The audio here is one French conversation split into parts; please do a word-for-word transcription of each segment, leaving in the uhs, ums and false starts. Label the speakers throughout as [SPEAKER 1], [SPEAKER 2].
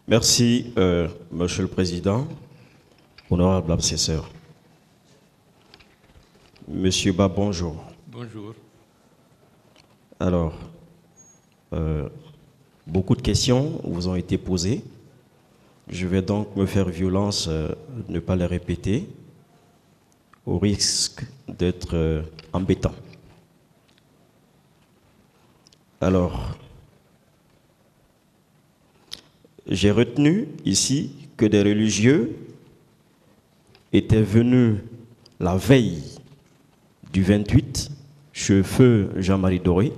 [SPEAKER 1] Merci, euh, Monsieur le Président, honorable assesseur. Monsieur Ba, bonjour.
[SPEAKER 2] Bonjour.
[SPEAKER 1] Alors, euh, beaucoup de questions vous ont été posées. Je vais donc me faire violence, euh, ne pas les répéter, au risque d'être euh, embêtant. Alors, j'ai retenu ici que des religieux étaient venus la veille du vingt-huit chez feu Jean-Marie Doré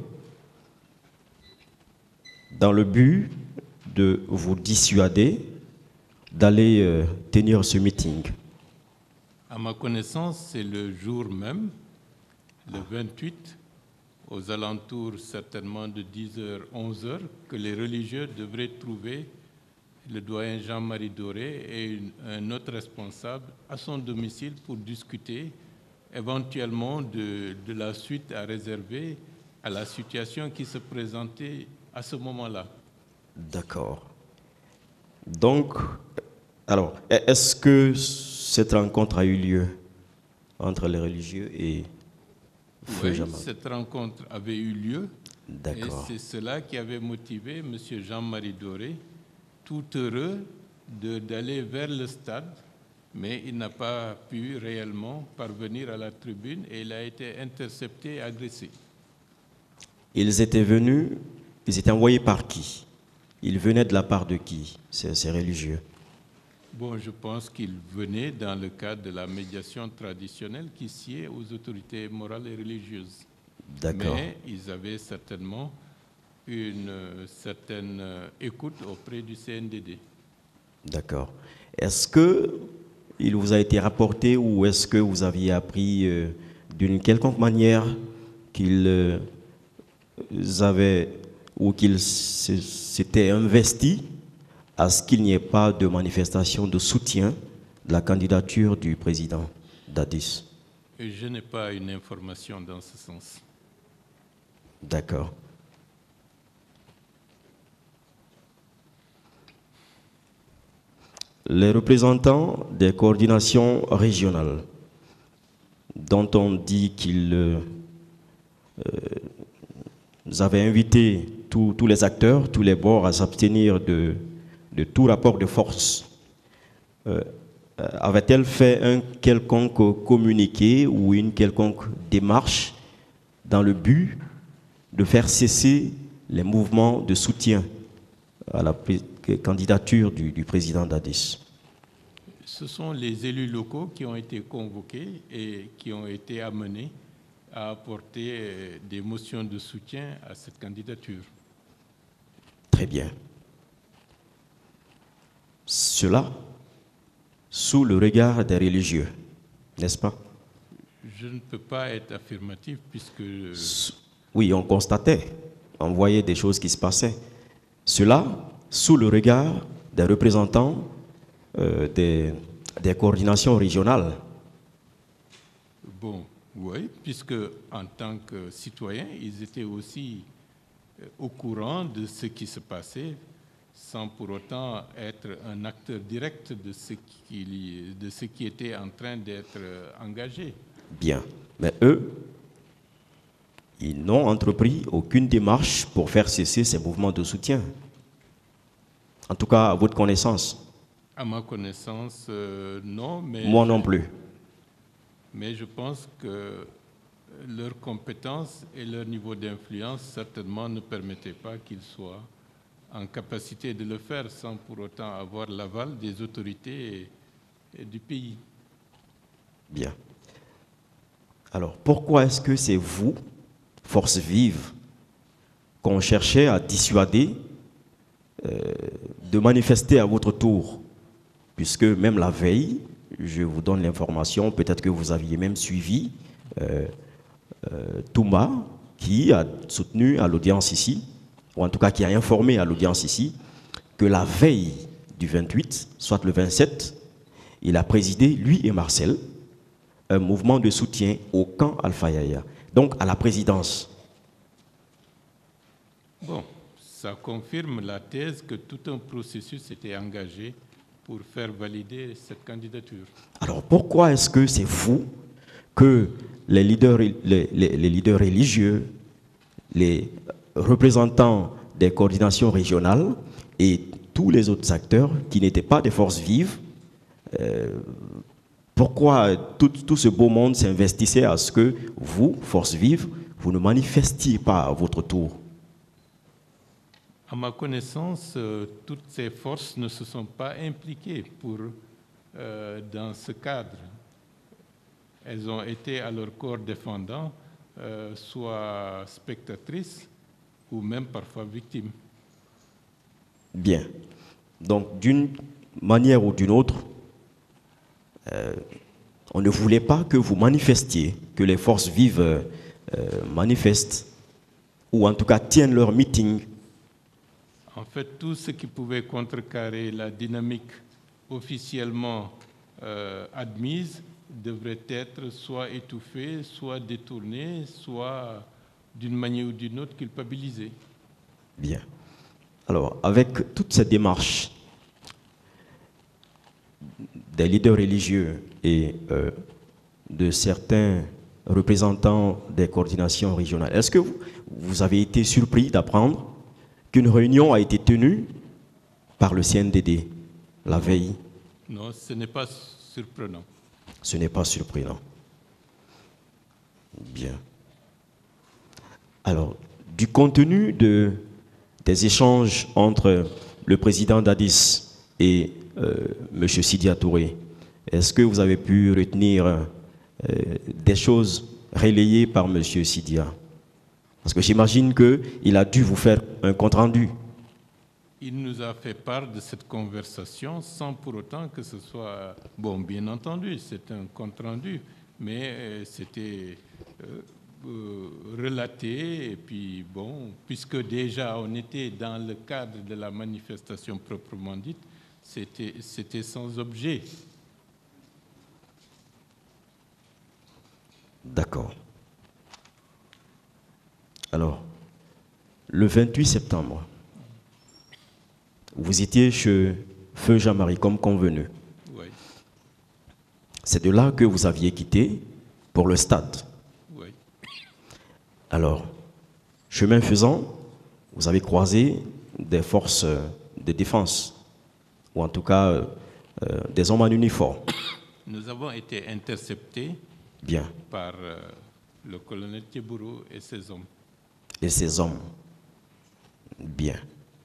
[SPEAKER 1] dans le but de vous dissuader d'aller euh, tenir ce meeting.
[SPEAKER 2] À ma connaissance, c'est le jour même, le vingt-huit, aux alentours certainement de dix heures, onze heures, que les religieux devraient trouver le doyen Jean-Marie Doré et une, un autre responsable à son domicile pour discuter éventuellement de, de la suite à réserver à la situation qui se présentait à ce moment-là.
[SPEAKER 1] D'accord. Donc, alors, est-ce que cette rencontre a eu lieu entre les religieux et Feu
[SPEAKER 2] Oui,
[SPEAKER 1] Jean-Marie?
[SPEAKER 2] Cette rencontre avait eu lieu. Et
[SPEAKER 1] D'accord.
[SPEAKER 2] c'est cela qui avait motivé M. Jean-Marie Doré, tout heureux d'aller vers le stade, mais il n'a pas pu réellement parvenir à la tribune et il a été intercepté et agressé.
[SPEAKER 1] Ils étaient venus, ils étaient envoyés par qui? Ils venaient de la part de qui, ces, ces religieux?
[SPEAKER 2] Bon, je pense qu'ils venaient dans le cadre de la médiation traditionnelle qui sied aux autorités morales et religieuses.
[SPEAKER 1] D'accord.
[SPEAKER 2] Mais ils avaient certainement une euh, certaine euh, écoute auprès du C N D D.
[SPEAKER 1] D'accord. Est-ce que il vous a été rapporté ou est-ce que vous aviez appris euh, d'une quelconque manière qu'ils euh, avaient ou qu'ils s'étaient investis à ce qu'il n'y ait pas de manifestation de soutien de la candidature du président Dadis?
[SPEAKER 2] Et je n'ai pas une information dans ce sens.
[SPEAKER 1] D'accord. Les représentants des coordinations régionales, dont on dit qu'ils euh, euh, avaient invité tous, tous les acteurs, tous les bords à s'abstenir de, de tout rapport de force, euh, avait-elle fait un quelconque communiqué ou une quelconque démarche dans le but de faire cesser les mouvements de soutien à la candidature du, du président Dadis?
[SPEAKER 2] Ce sont les élus locaux qui ont été convoqués et qui ont été amenés à apporter des motions de soutien à cette candidature.
[SPEAKER 1] Très bien. Cela sous le regard des religieux, n'est-ce pas?
[SPEAKER 2] Je ne peux pas être affirmatif puisque...
[SPEAKER 1] Oui, on constatait, on voyait des choses qui se passaient. Cela sous le regard des représentants euh, des, des coordinations régionales.
[SPEAKER 2] Bon, oui, puisque en tant que citoyens, ils étaient aussi euh, au courant de ce qui se passait, sans pour autant être un acteur direct de ce qui, de ce qui était en train d'être engagé.
[SPEAKER 1] Bien, mais eux, ils n'ont entrepris aucune démarche pour faire cesser ces mouvements de soutien. En tout cas, à votre connaissance.
[SPEAKER 2] À ma connaissance, euh, non. Mais
[SPEAKER 1] Moi
[SPEAKER 2] je,
[SPEAKER 1] non plus.
[SPEAKER 2] Mais je pense que leurs compétences et leur niveau d'influence certainement ne permettaient pas qu'ils soient en capacité de le faire sans pour autant avoir l'aval des autorités et, et du pays.
[SPEAKER 1] Bien. Alors, pourquoi est-ce que c'est vous, force vive, qu'on cherchait à dissuader euh, de manifester à votre tour? Puisque même la veille, je vous donne l'information, peut-être que vous aviez même suivi euh, euh, Touma, qui a soutenu à l'audience ici, ou en tout cas qui a informé à l'audience ici, que la veille du vingt-huit, soit le vingt-sept, il a présidé, lui et Marcel, un mouvement de soutien au camp Alpha Yaya, donc à la présidence.
[SPEAKER 2] Bon, ça confirme la thèse que tout un processus était engagé pour faire valider cette candidature.
[SPEAKER 1] Alors pourquoi est-ce que c'est vous que les leaders, les, les, les leaders religieux, les représentants des coordinations régionales et tous les autres acteurs qui n'étaient pas des forces vives, euh, pourquoi tout, tout ce beau monde s'investissait à ce que vous, forces vives, vous ne manifestiez pas à votre tour?
[SPEAKER 2] À ma connaissance, euh, toutes ces forces ne se sont pas impliquées pour, euh, dans ce cadre. Elles ont été à leur corps défendant, euh, soit spectatrices ou même parfois victimes.
[SPEAKER 1] Bien. Donc, d'une manière ou d'une autre, euh, on ne voulait pas que vous manifestiez, que les forces vives euh, manifestent, ou en tout cas tiennent leur meeting.
[SPEAKER 2] En fait, tout ce qui pouvait contrecarrer la dynamique officiellement euh, admise devrait être soit étouffé, soit détourné, soit d'une manière ou d'une autre culpabilisé.
[SPEAKER 1] Bien. Alors, avec toute cette démarche des leaders religieux et euh, de certains représentants des coordinations régionales, est-ce que vous, vous avez été surpris d'apprendre qu'une réunion a été tenue par le C N D D la veille?
[SPEAKER 2] Non, ce n'est pas surprenant.
[SPEAKER 1] Ce n'est pas surprenant. Bien. Alors, du contenu de, des échanges entre le président d'Addis et euh, M. Sidya Touré, est-ce que vous avez pu retenir euh, des choses relayées par M. Sidya? Parce que j'imagine qu'il a dû vous faire un compte-rendu.
[SPEAKER 2] Il nous a fait part de cette conversation sans pour autant que ce soit... Bon, bien entendu, c'est un compte-rendu, mais euh, c'était euh, euh, relaté. Et puis, bon, puisque déjà on était dans le cadre de la manifestation proprement dite, c'était, c'était sans objet.
[SPEAKER 1] D'accord. Alors, le vingt-huit septembre, vous étiez chez Feu Jean-Marie comme convenu.
[SPEAKER 2] Oui.
[SPEAKER 1] C'est de là que vous aviez quitté pour le stade.
[SPEAKER 2] Oui.
[SPEAKER 1] Alors, chemin faisant, vous avez croisé des forces de défense, ou en tout cas euh, euh, des hommes en uniforme.
[SPEAKER 2] Nous avons été interceptés
[SPEAKER 1] Bien.
[SPEAKER 2] par euh, le colonel Tchebourou et ses hommes.
[SPEAKER 1] Et ces hommes. Bien.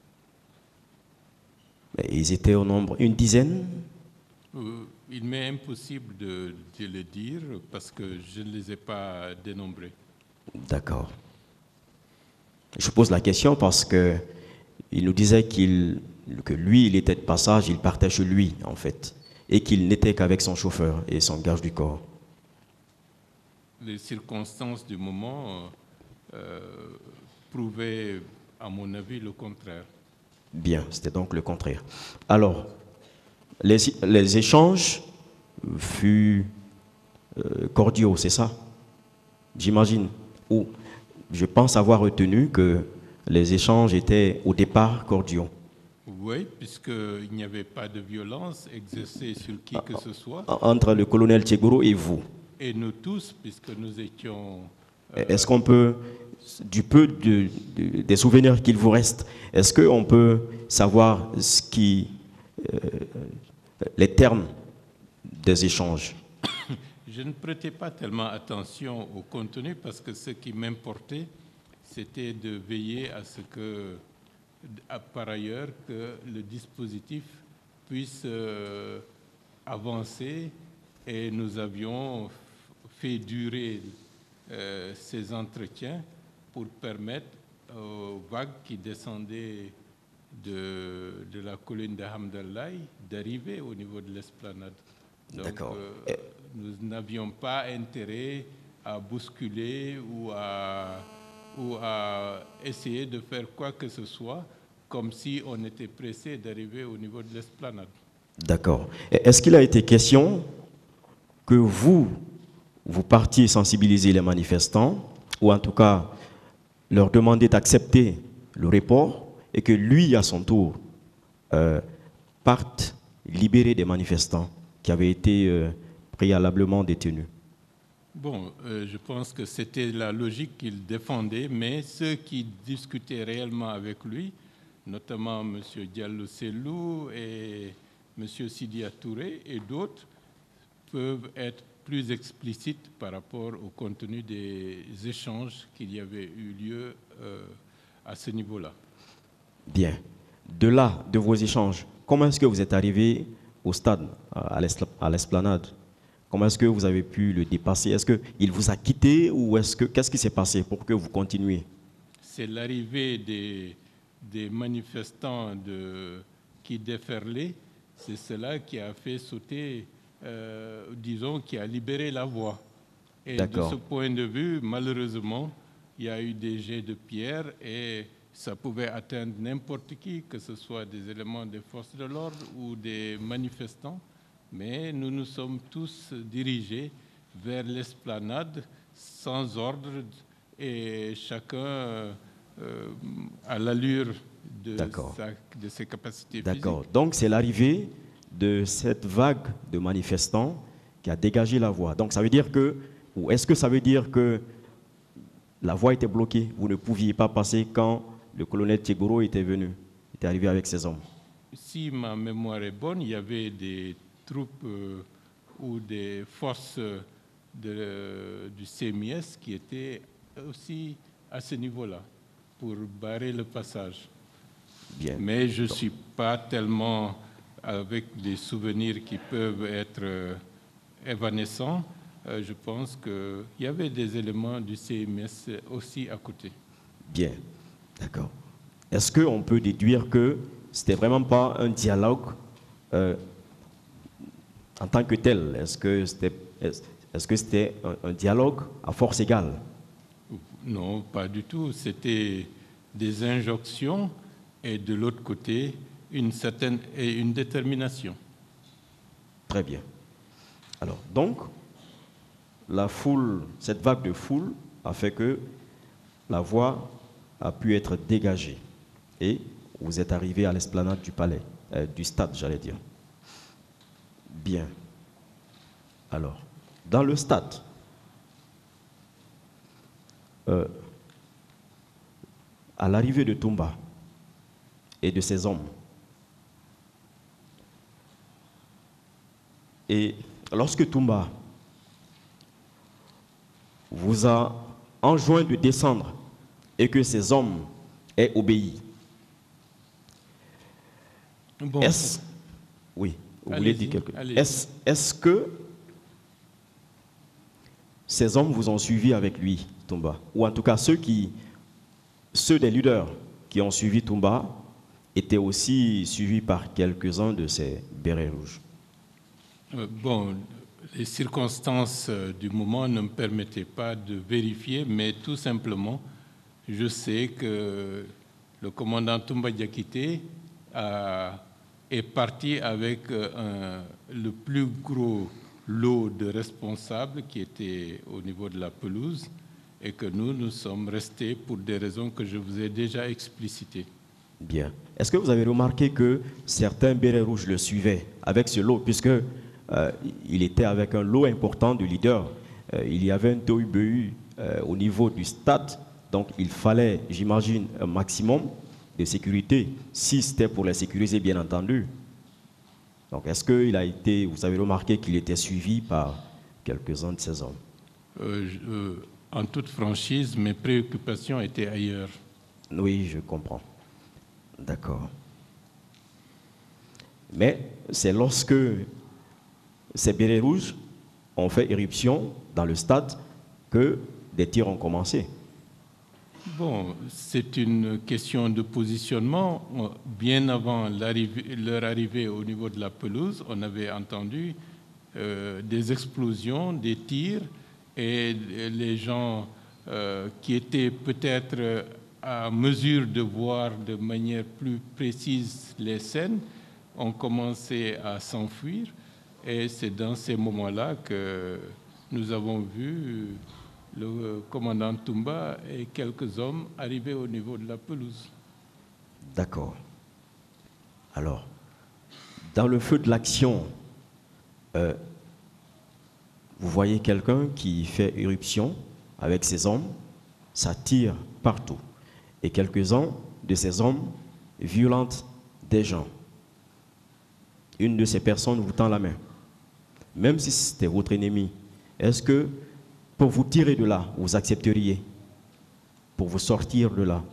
[SPEAKER 1] Ils étaient au nombre une dizaine?
[SPEAKER 2] Euh, il m'est impossible de, de le dire parce que je ne les ai pas dénombrés.
[SPEAKER 1] D'accord. Je pose la question parce que il nous disait qu'il, que lui, il était de passage, il partait chez lui, en fait, et qu'il n'était qu'avec son chauffeur et son garde du corps.
[SPEAKER 2] Les circonstances du moment euh, prouvaient, à mon avis, le contraire.
[SPEAKER 1] Bien, c'était donc le contraire. Alors, les, les échanges furent euh, cordiaux, c'est ça? J'imagine. Ou je pense avoir retenu que les échanges étaient au départ cordiaux.
[SPEAKER 2] Oui, puisqu'il n'y avait pas de violence exercée sur qui que ce soit.
[SPEAKER 1] Entre le colonel Tchebourou et vous?
[SPEAKER 2] Et nous tous, puisque nous étions...
[SPEAKER 1] Euh, est-ce qu'on peut, du peu de, de, des souvenirs qu'il vous reste, est-ce qu'on peut savoir ce qui, euh, les termes des échanges?
[SPEAKER 2] Je ne prêtais pas tellement attention au contenu parce que ce qui m'importait, c'était de veiller à ce que, à, par ailleurs, que le dispositif puisse euh, avancer, et nous avions fait durer euh, ces entretiens pour permettre aux vagues qui descendaient de, de la colline de Hamdallahi d'arriver au niveau de l'esplanade. Donc, euh, nous n'avions pas intérêt à bousculer ou à, ou à essayer de faire quoi que ce soit comme si on était pressé d'arriver au niveau de l'esplanade.
[SPEAKER 1] D'accord. Est-ce qu'il a été question que vous, vous partiez sensibiliser les manifestants, ou en tout cas leur demander d'accepter le report, et que lui, à son tour, euh, parte libérer des manifestants qui avaient été euh, préalablement détenus?
[SPEAKER 2] Bon, euh, je pense que c'était la logique qu'il défendait, mais ceux qui discutaient réellement avec lui, notamment M. Diallo Sellou et M. Sidia Touré et d'autres, peuvent être plus explicites par rapport au contenu des échanges qu'il y avait eu lieu euh, à ce niveau-là.
[SPEAKER 1] Bien. De là, de vos échanges, comment est-ce que vous êtes arrivé au stade, à l'esplanade? Comment est-ce que vous avez pu le dépasser? Est-ce qu'il vous a quitté ou est-ce que qu'est-ce qui s'est passé pour que vous continuiez?
[SPEAKER 2] C'est l'arrivée des, des manifestants de, qui déferlaient, c'est cela qui a fait sauter, euh, disons, qui a libéré la voie. Et de ce point de vue, malheureusement, il y a eu des jets de pierre et ça pouvait atteindre n'importe qui, que ce soit des éléments des forces de l'ordre ou des manifestants. Mais nous nous sommes tous dirigés vers l'esplanade sans ordre et chacun euh, à l'allure de, de ses capacités physiques.
[SPEAKER 1] D'accord. Donc c'est l'arrivée de cette vague de manifestants qui a dégagé la voie. Donc ça veut dire que, ou est-ce que ça veut dire que la voie était bloquée, vous ne pouviez pas passer quand le colonel Tchegoro était venu, était arrivé avec ses hommes?
[SPEAKER 2] Si ma mémoire est bonne, il y avait des troupes euh, ou des forces de, du C M I S qui étaient aussi à ce niveau-là pour barrer le passage.
[SPEAKER 1] Bien.
[SPEAKER 2] Mais je ne suis pas tellement avec des souvenirs qui peuvent être euh, évanescents. Euh, je pense qu'il y avait des éléments du C M S aussi à côté.
[SPEAKER 1] Bien, d'accord. Est-ce qu'on peut déduire que ce n'était vraiment pas un dialogue euh, en tant que tel? Est-ce que c'était est -ce que c'était un, un dialogue à force égale?
[SPEAKER 2] Non, pas du tout. C'était des injonctions et de l'autre côté, une certaine et une détermination.
[SPEAKER 1] Très bien. Alors, donc, la foule, cette vague de foule a fait que la voie a pu être dégagée et vous êtes arrivé à l'esplanade du palais, euh, du stade, j'allais dire. Bien. Alors, dans le stade, euh, à l'arrivée de Toumba et de ses hommes, et lorsque Toumba vous a enjoint de descendre et que ces hommes aient obéi,
[SPEAKER 2] bon,
[SPEAKER 1] est-ce... Oui, vous voulez dire quelque chose? Est-ce est-ce que ces hommes vous ont suivi avec lui, Toumba? Ou en tout cas, ceux, qui, ceux des leaders qui ont suivi Toumba étaient aussi suivis par quelques-uns de ces bérets rouges?
[SPEAKER 2] euh, Bon, les circonstances du moment ne me permettaient pas de vérifier, mais tout simplement, je sais que le commandant Toumba Diakité a, est parti avec un, le plus gros lot de responsables qui étaient au niveau de la pelouse et que nous, nous sommes restés pour des raisons que je vous ai déjà explicitées.
[SPEAKER 1] Bien. Est-ce que vous avez remarqué que certains bérets rouges le suivaient avec ce lot, puisque euh, il était avec un lot important de leaders? Euh, il y avait un tohu-bohu euh, au niveau du stade, donc il fallait, j'imagine, un maximum de sécurité, si c'était pour les sécuriser, bien entendu. Donc, est-ce qu'il a été, vous avez remarqué qu'il était suivi par quelques-uns de ces hommes?
[SPEAKER 2] euh, je, euh, En toute franchise, mes préoccupations étaient ailleurs.
[SPEAKER 1] Oui, je comprends. D'accord. Mais c'est lorsque ces bérets rouges ont fait éruption dans le stade que des tirs ont commencé.
[SPEAKER 2] Bon, c'est une question de positionnement. Bien avant leur arrivée au niveau de la pelouse, on avait entendu euh, des explosions, des tirs, et les gens euh, qui étaient peut-être à mesure de voir de manière plus précise les scènes ont commencé à s'enfuir. Et c'est dans ces moments-là que nous avons vu le commandant Toumba et quelques hommes arriver au niveau de la pelouse.
[SPEAKER 1] D'accord. Alors, dans le feu de l'action, euh, vous voyez quelqu'un qui fait éruption avec ses hommes, ça tire partout. Et quelques-uns de ces hommes violentent des gens. Une de ces personnes vous tend la main. Même si c'était votre ennemi, est-ce que pour vous tirer de là, vous accepteriez? Pour vous sortir de là?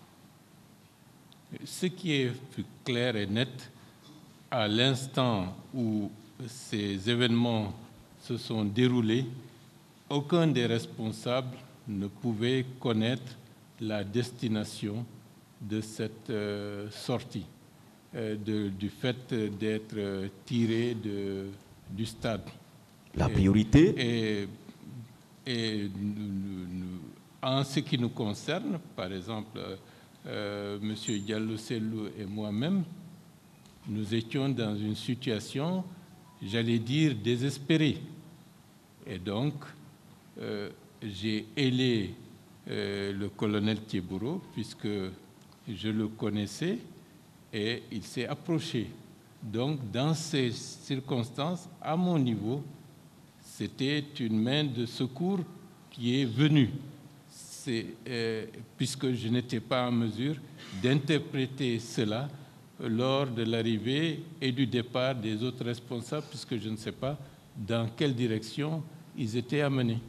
[SPEAKER 2] Ce qui est clair et net, à l'instant où ces événements se sont déroulés, aucun des responsables ne pouvait connaître la destination de cette euh, sortie, euh, de, du fait d'être euh, tiré de, du stade.
[SPEAKER 1] La priorité?
[SPEAKER 2] Et, et, et nous, nous, en ce qui nous concerne, par exemple, euh, M. Diallo Sellou et moi-même, nous étions dans une situation, j'allais dire, désespérée. Et donc, euh, j'ai ailé euh, le colonel Thiebouro, puisque je le connaissais, et il s'est approché. Donc, dans ces circonstances, à mon niveau, c'était une main de secours qui est venue. C'est, euh, puisque je n'étais pas en mesure d'interpréter cela lors de l'arrivée et du départ des autres responsables, puisque je ne sais pas dans quelle direction ils étaient amenés.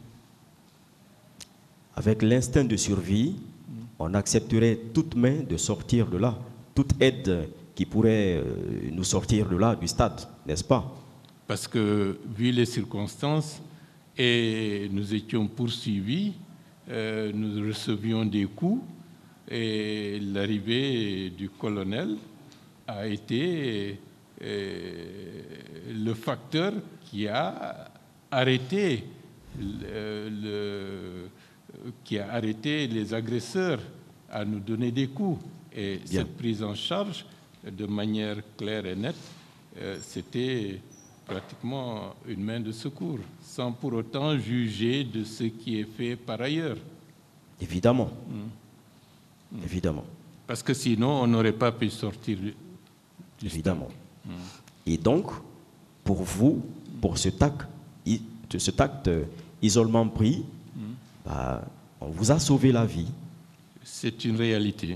[SPEAKER 1] Avec l'instinct de survie, on accepterait toute main de sortir de là, toute aide qui pourrait nous sortir de là, du stade, n'est-ce pas?
[SPEAKER 2] Parce que, vu les circonstances, et nous étions poursuivis, euh, nous recevions des coups, et l'arrivée du colonel a été euh, le facteur qui a arrêté le, le, qui a arrêté les agresseurs à nous donner des coups. Et Bien. Cette prise en charge, de manière claire et nette, euh, c'était pratiquement une main de secours, sans pour autant juger de ce qui est fait par ailleurs.
[SPEAKER 1] Évidemment. Mmh. Évidemment.
[SPEAKER 2] Parce que sinon, on n'aurait pas pu sortir du
[SPEAKER 1] Évidemment. Mmh. Et donc, pour vous, pour cet acte, cet acte isolement pris, mmh. bah, on vous a sauvé la vie.
[SPEAKER 2] C'est une réalité.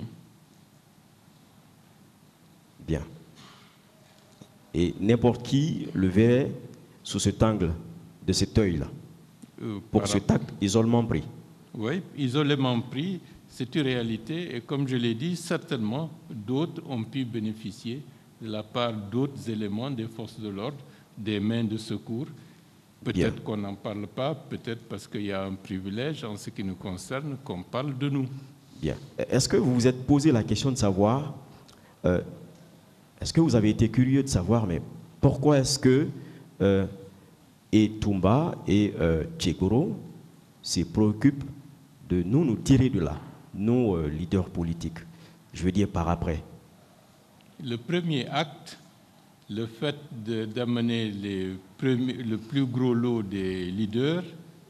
[SPEAKER 1] Bien. Et n'importe qui le verrait sous cet angle, de cet œil-là, euh, pour cet acte isolement pris.
[SPEAKER 2] Oui, isolement pris, c'est une réalité. Et comme je l'ai dit, certainement, d'autres ont pu bénéficier de la part d'autres éléments des forces de l'ordre, des mains de secours. Peut-être qu'on n'en parle pas, peut-être parce qu'il y a un privilège en ce qui nous concerne, qu'on parle de nous.
[SPEAKER 1] Bien. Est-ce que vous vous êtes posé la question de savoir, euh, est-ce que vous avez été curieux de savoir, mais pourquoi est-ce que euh, et Toumba et euh, Thiebouro se préoccupent de nous, nous tirer de là, nos euh, leaders politiques, je veux dire par après?
[SPEAKER 2] Le premier acte, le fait d'amener le plus gros lot des leaders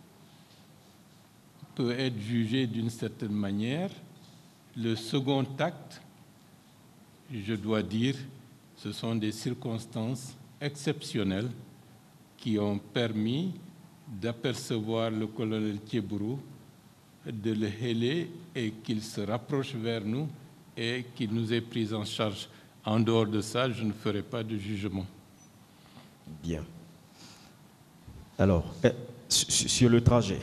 [SPEAKER 2] peut être jugé d'une certaine manière. Le second acte, je dois dire, ce sont des circonstances exceptionnelles qui ont permis d'apercevoir le colonel Thiebouro, de le héler et qu'il se rapproche vers nous et qu'il nous ait pris en charge. En dehors de ça, je ne ferai pas de jugement.
[SPEAKER 1] Bien. Alors, sur le trajet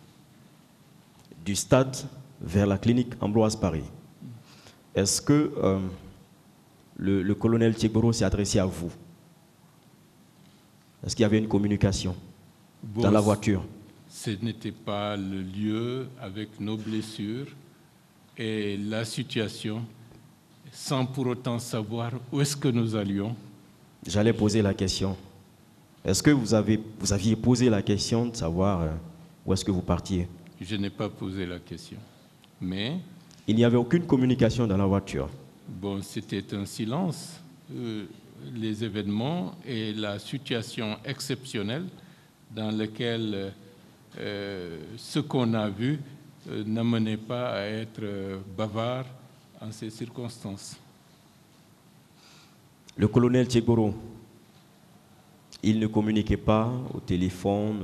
[SPEAKER 1] du stade vers la clinique Ambroise Paré, est-ce que euh, le, le colonel Thiebouro s'est adressé à vous? Est-ce qu'il y avait une communication bon, dans la voiture?
[SPEAKER 2] Ce n'était pas le lieu avec nos blessures et la situation, sans pour autant savoir où est-ce que nous allions.
[SPEAKER 1] J'allais poser la question. Est-ce que vous, avez, vous aviez posé la question de savoir euh, où est-ce que vous partiez?
[SPEAKER 2] Je n'ai pas posé la question. Mais...
[SPEAKER 1] il n'y avait aucune communication dans la voiture?
[SPEAKER 2] Bon, c'était un silence. Euh, les événements et la situation exceptionnelle dans laquelle euh, ce qu'on a vu euh, n'amenait pas à être euh, bavard en ces circonstances.
[SPEAKER 1] Le colonel Tchegoro, il ne communiquait pas au téléphone.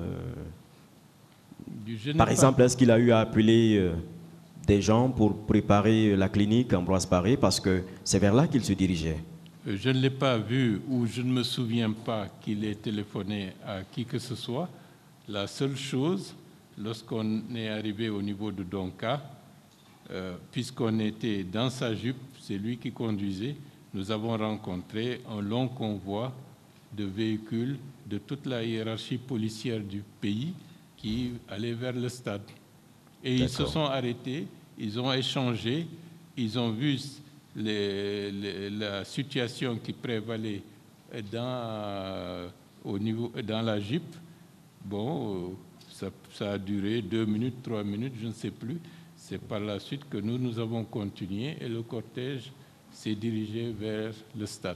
[SPEAKER 1] Euh, par exemple, est-ce qu'il a eu à appeler euh, des gens pour préparer la clinique Ambroise Paré, parce que c'est vers là qu'il se dirigeait?
[SPEAKER 2] Je ne l'ai pas vu ou je ne me souviens pas qu'il ait téléphoné à qui que ce soit. La seule chose, lorsqu'on est arrivé au niveau de Donka, euh, puisqu'on était dans sa jupe, c'est lui qui conduisait, nous avons rencontré un long convoi de véhicules de toute la hiérarchie policière du pays qui allaient vers le stade. Et ils se sont arrêtés, ils ont échangé, ils ont vu les, les, la situation qui prévalait dans, au niveau, dans la Jeep. Bon, ça, ça a duré deux minutes, trois minutes, je ne sais plus. C'est par la suite que nous, nous avons continué et le cortège s'est dirigé vers le stade.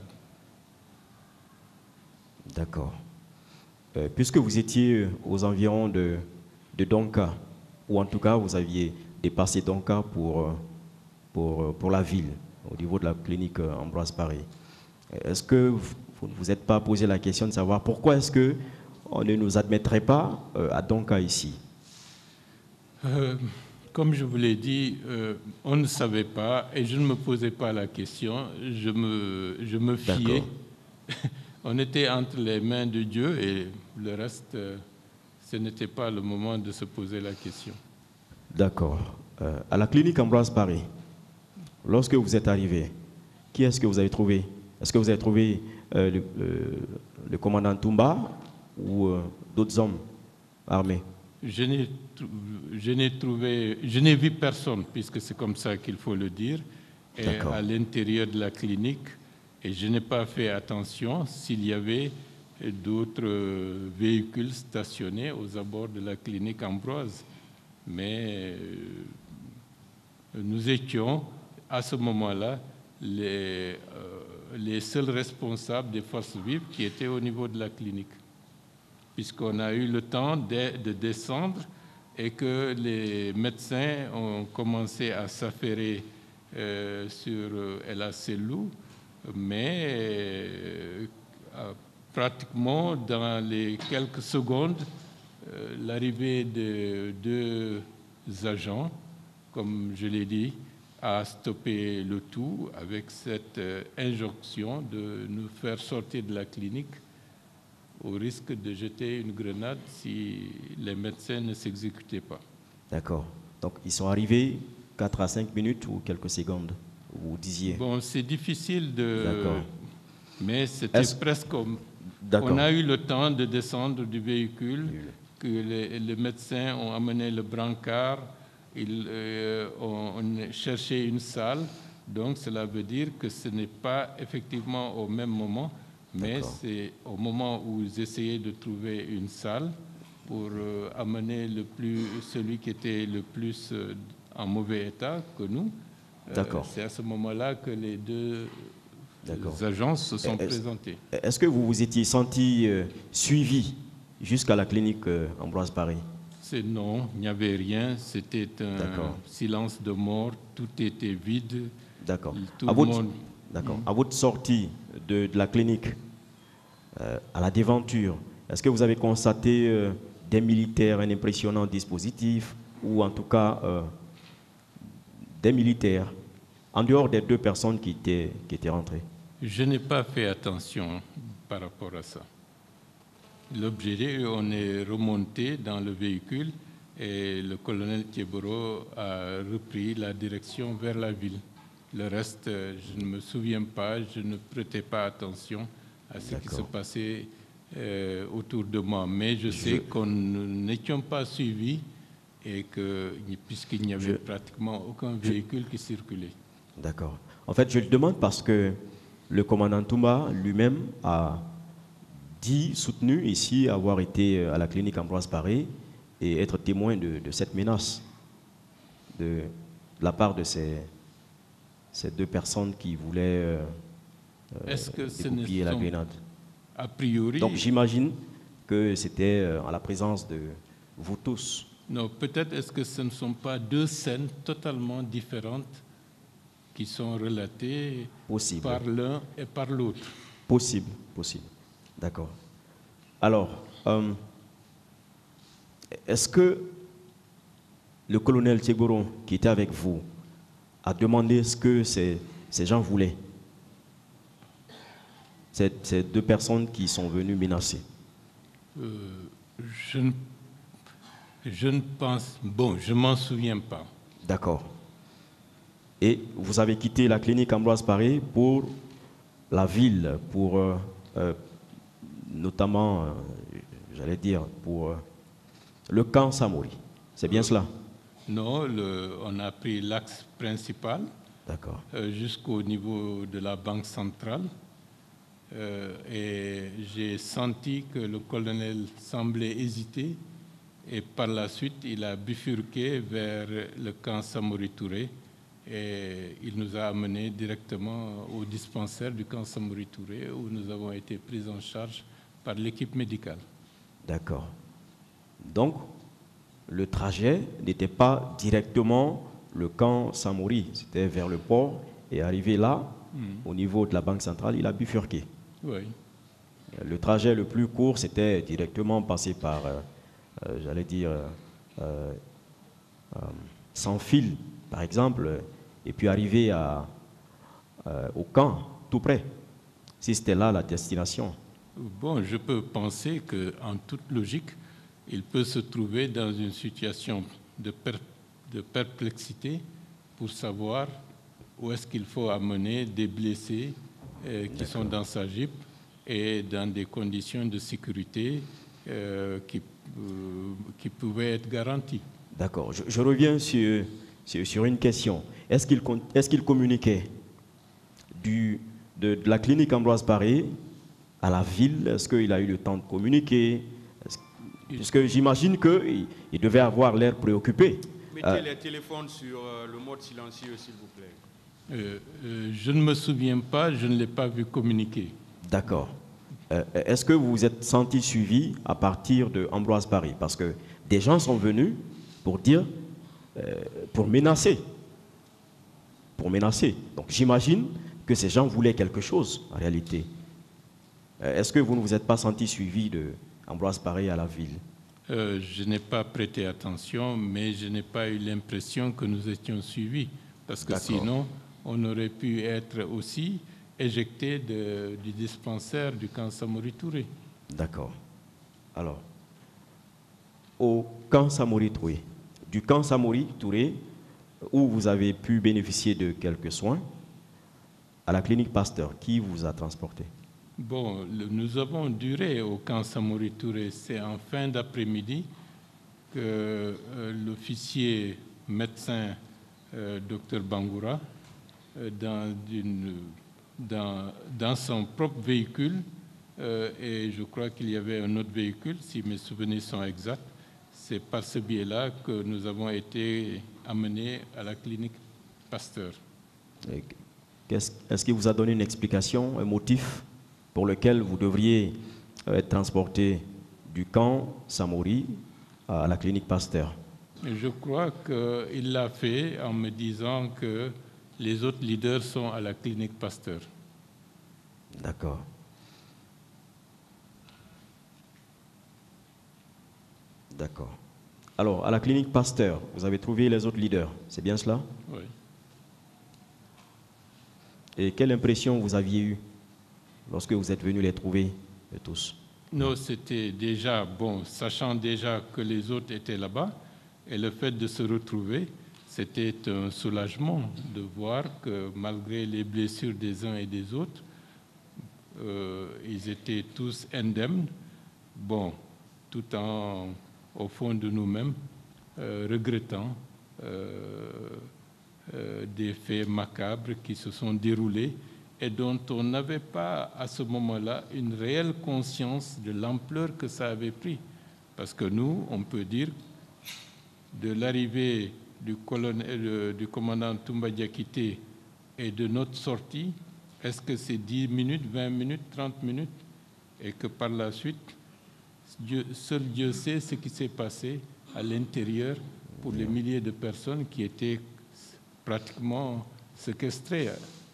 [SPEAKER 1] D'accord. Euh, puisque vous étiez aux environs de, de Donka, ou en tout cas vous aviez dépassé Donka pour, pour, pour la ville, au niveau de la clinique Ambroise Paré, est-ce que vous ne vous êtes pas posé la question de savoir pourquoi est-ce qu'on ne nous admettrait pas euh, à Donka ici?
[SPEAKER 2] euh, Comme je vous l'ai dit, euh, on ne savait pas et je ne me posais pas la question, je me, je me fiais. On était entre les mains de Dieu et le reste, euh, ce n'était pas le moment de se poser la question.
[SPEAKER 1] D'accord. Euh, à la clinique Ambroise Paré, lorsque vous êtes arrivé, qui est-ce que vous avez trouvé? Est-ce que vous avez trouvé euh, le, le, le commandant Toumba ou euh, d'autres hommes armés?
[SPEAKER 2] Je n'ai, je n'ai trouvé, je n'ai vu personne, puisque c'est comme ça qu'il faut le dire, et à l'intérieur de la clinique. Et je n'ai pas fait attention s'il y avait d'autres véhicules stationnés aux abords de la clinique Ambroise. Mais nous étions, à ce moment-là, les, euh, les seuls responsables des forces vives qui étaient au niveau de la clinique, puisqu'on a eu le temps de, de descendre et que les médecins ont commencé à s'affairer euh, sur El Acelou, mais euh, pratiquement dans les quelques secondes, euh, l'arrivée de deux agents, comme je l'ai dit, a stoppé le tout avec cette euh, injonction de nous faire sortir de la clinique au risque de jeter une grenade si les médecins ne s'exécutaient pas.
[SPEAKER 1] D'accord. Donc, ils sont arrivés quatre à cinq minutes ou quelques secondes, vous disiez?
[SPEAKER 2] Bon, c'est difficile de...
[SPEAKER 1] D'accord.
[SPEAKER 2] Mais c'était presque... On a eu le temps de descendre du véhicule, que les, les médecins ont amené le brancard, ils euh, ont, ont cherché une salle, donc cela veut dire que ce n'est pas effectivement au même moment, mais c'est au moment où ils essayaient de trouver une salle pour euh, amener le plus, celui qui était le plus euh, en mauvais état que nous. Euh, c'est à ce moment-là que les deux agences se sont présentées.
[SPEAKER 1] Est-ce que vous vous étiez senti euh, suivi jusqu'à la clinique euh, Ambroise Paré?
[SPEAKER 2] C'est non, il n'y avait rien, c'était un silence de mort, tout était vide.
[SPEAKER 1] D'accord. À, monde... mmh. à votre sortie de, de la clinique, euh, à la déventure, est-ce que vous avez constaté euh, des militaires, un impressionnant dispositif, ou en tout cas euh, des militaires, en dehors des deux personnes qui étaient, qui étaient rentrées?
[SPEAKER 2] Je n'ai pas fait attention par rapport à ça. L'objet, on est remonté dans le véhicule et le colonel Tchegoro a repris la direction vers la ville. Le reste, je ne me souviens pas, je ne prêtais pas attention à ce qui se passait euh, autour de moi. Mais je sais je... qu'on n'étions pas suivis et que, puisqu'il n'y avait je... pratiquement aucun véhicule je... qui circulait.
[SPEAKER 1] D'accord. En fait, je le demande parce que le commandant Toumba lui-même a dit, soutenu ici, avoir été à la clinique Ambroise Paré et être témoin de, de cette menace de, de la part de ces, ces deux personnes qui voulaient euh,
[SPEAKER 2] Est-ce que
[SPEAKER 1] dégoupiller la grenade.
[SPEAKER 2] A priori.
[SPEAKER 1] Donc j'imagine que c'était en la présence de vous tous.
[SPEAKER 2] Non, peut-être est-ce que ce ne sont pas deux scènes totalement différentes qui sont relatées
[SPEAKER 1] Possible.
[SPEAKER 2] par l'un et par l'autre.
[SPEAKER 1] Possible, possible. D'accord. Alors, euh, est-ce que le colonel Tchegboron, qui était avec vous, a demandé ce que ces, ces gens voulaient? Ces, ces deux personnes qui sont venues menacer.
[SPEAKER 2] Euh, je, ne, je ne pense... Bon, je ne m'en souviens pas.
[SPEAKER 1] D'accord. Et vous avez quitté la clinique Ambroise Paré pour la ville, pour euh, euh, notamment, euh, j'allais dire, pour euh, le camp Samori. C'est bien euh, cela?
[SPEAKER 2] Non, le, on a pris l'axe principal euh, jusqu'au niveau de la Banque centrale. Euh, et j'ai senti que le colonel semblait hésiter et par la suite il a bifurqué vers le camp Samori Touré et il nous a amenés directement au dispensaire du camp Samori Touré où nous avons été pris en charge par l'équipe médicale.
[SPEAKER 1] D'accord. Donc le trajet n'était pas directement le camp Samori, c'était vers le port et arrivé là, mmh. au niveau de la Banque centrale, il a bifurqué.
[SPEAKER 2] Oui.
[SPEAKER 1] Le trajet le plus court, c'était directement passer par, euh, euh, j'allais dire, euh, euh, sans fil, par exemple, et puis arriver à, euh, au camp, tout près, si c'était là la destination.
[SPEAKER 2] Bon, je peux penser qu'en toute logique, il peut se trouver dans une situation de, per de perplexité pour savoir où est-ce qu'il faut amener des blessés euh, qui sont dans sa Jeep et dans des conditions de sécurité euh, qui, euh, qui pouvaient être garanties.
[SPEAKER 1] D'accord. Je, je reviens sur, sur, sur une question. Est-ce qu'il est-ce qu'il communiquait du, de, de la clinique Ambroise Paré à la ville? Est-ce qu'il a eu le temps de communiquer? Parce que j'imagine qu'il il devait avoir l'air préoccupé.
[SPEAKER 3] Mettez euh, les téléphones sur euh, le mode silencieux, s'il vous plaît.
[SPEAKER 2] Euh, euh, je ne me souviens pas, je ne l'ai pas vu communiquer.
[SPEAKER 1] D'accord. Euh, Est-ce que vous vous êtes senti suivi à partir de Ambroise Paré? Parce que des gens sont venus pour dire, euh, pour menacer. Pour menacer. Donc j'imagine que ces gens voulaient quelque chose, en réalité. Euh, Est-ce que vous ne vous êtes pas senti suivi de Ambroise Paré à la ville?
[SPEAKER 2] euh, Je n'ai pas prêté attention, mais je n'ai pas eu l'impression que nous étions suivis. Parce que sinon, on aurait pu être aussi éjecté de, du dispensaire du camp Samori Touré.
[SPEAKER 1] D'accord. Alors, au camp Samori Touré, du camp Samori Touré, où vous avez pu bénéficier de quelques soins, à la clinique Pasteur, qui vous a transporté?
[SPEAKER 2] Bon, le, nous avons duré au camp Samori Touré. C'est en fin d'après-midi que euh, l'officier médecin euh, docteur Bangoura, euh, dans, une, dans, dans son propre véhicule, euh, et je crois qu'il y avait un autre véhicule, si mes souvenirs sont exacts, c'est par ce biais-là que nous avons été amenés à la clinique Pasteur.
[SPEAKER 1] Est-ce qu'il vous a donné une explication, un motif pour lequel vous devriez être transporté du camp Samori à la clinique Pasteur?
[SPEAKER 2] Je crois qu'il l'a fait en me disant que les autres leaders sont à la clinique Pasteur.
[SPEAKER 1] D'accord. D'accord. Alors, à la clinique Pasteur, vous avez trouvé les autres leaders, c'est bien cela?
[SPEAKER 2] Oui.
[SPEAKER 1] Et quelle impression vous aviez eue lorsque vous êtes venus les trouver tous?
[SPEAKER 2] Non, c'était déjà, bon, sachant déjà que les autres étaient là-bas, et le fait de se retrouver, c'était un soulagement de voir que malgré les blessures des uns et des autres, euh, ils étaient tous indemnes, bon, tout en, au fond de nous-mêmes, euh, regrettant euh, euh, des faits macabres qui se sont déroulés et dont on n'avait pas à ce moment-là une réelle conscience de l'ampleur que ça avait pris. Parce que nous, on peut dire, de l'arrivée du, colonel, du commandant Toumba Diakité et de notre sortie, est-ce que c'est dix minutes, vingt minutes, trente minutes? Et que par la suite, Dieu, seul Dieu sait ce qui s'est passé à l'intérieur pour les milliers de personnes qui étaient pratiquement séquestrées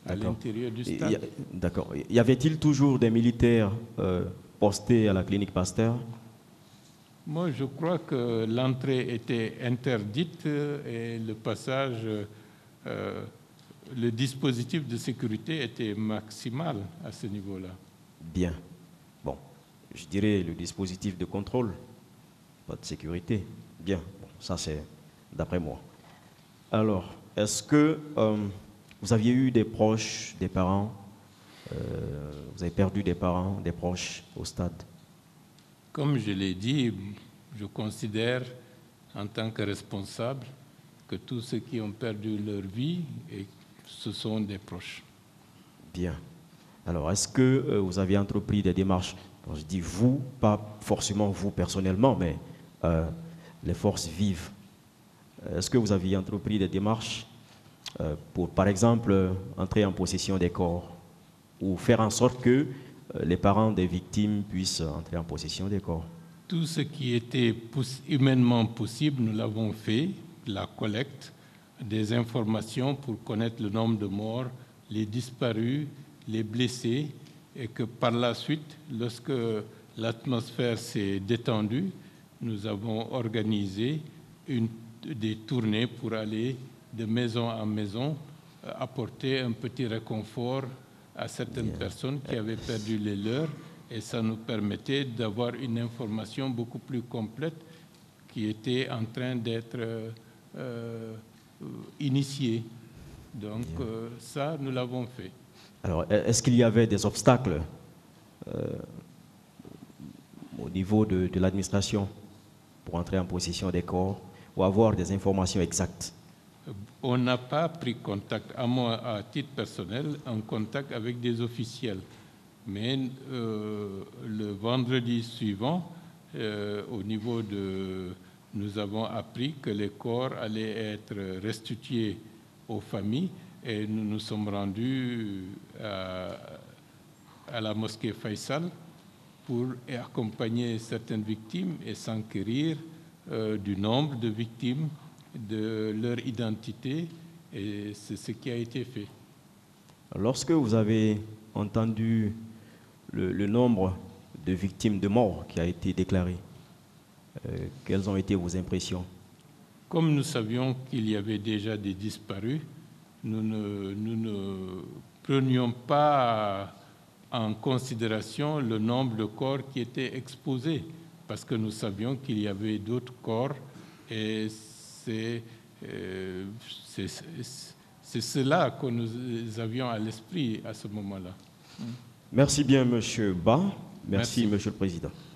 [SPEAKER 2] à l'intérieur du stade.
[SPEAKER 1] D'accord. Y avait-il toujours des militaires euh, postés à la clinique Pasteur?
[SPEAKER 2] Moi, je crois que l'entrée était interdite et le passage, euh, le dispositif de sécurité était maximal à ce niveau-là.
[SPEAKER 1] Bien. Bon, je dirais le dispositif de contrôle, pas de sécurité. Bien, bon, ça c'est d'après moi. Alors, est-ce que euh, vous aviez eu des proches, des parents, euh, vous avez perdu des parents, des proches au stade?
[SPEAKER 2] Comme je l'ai dit, je considère en tant que responsable que tous ceux qui ont perdu leur vie, et ce sont des proches.
[SPEAKER 1] Bien. Alors, est-ce que euh, vous avez entrepris des démarches? Quand je dis vous, pas forcément vous personnellement, mais euh, les forces vives. Est-ce que vous aviez entrepris des démarches euh, pour, par exemple, euh, entrer en possession des corps ou faire en sorte que euh, les parents des victimes puissent entrer en possession des corps?
[SPEAKER 2] Tout ce qui était humainement possible, nous l'avons fait. La collecte des informations pour connaître le nombre de morts, les disparus, les blessés, et que par la suite, lorsque l'atmosphère s'est détendue, nous avons organisé une, des tournées pour aller de maison en maison, apporter un petit réconfort à certaines
[SPEAKER 1] Bien.
[SPEAKER 2] personnes qui avaient perdu les leurs, et ça nous permettait d'avoir une information beaucoup plus complète qui était en train d'être euh, euh, initiée. Donc euh, ça, nous l'avons fait.
[SPEAKER 1] Alors, est-ce qu'il y avait des obstacles euh, au niveau de, de l'administration pour entrer en possession des corps ou avoir des informations exactes?
[SPEAKER 2] On n'a pas pris contact, à moi, à titre personnel, en contact avec des officiels. Mais euh, le vendredi suivant, euh, au niveau de... Nous avons appris que les corps allaient être restitués aux familles et nous nous sommes rendus à, à la mosquée Faisal pour accompagner certaines victimes et s'enquérir euh, du nombre de victimes, de leur identité, et c'est ce qui a été fait.
[SPEAKER 1] Lorsque vous avez entendu le, le nombre de victimes de mort qui a été déclaré, euh, quelles ont été vos impressions?
[SPEAKER 2] Comme nous savions qu'il y avait déjà des disparus, nous ne, nous ne prenions pas en considération le nombre de corps qui étaient exposés, parce que nous savions qu'il y avait d'autres corps, et c'est euh, cela que nous avions à l'esprit à ce moment-là.
[SPEAKER 1] Merci bien, Monsieur Ba. Merci,
[SPEAKER 2] Merci.
[SPEAKER 1] Monsieur le Président.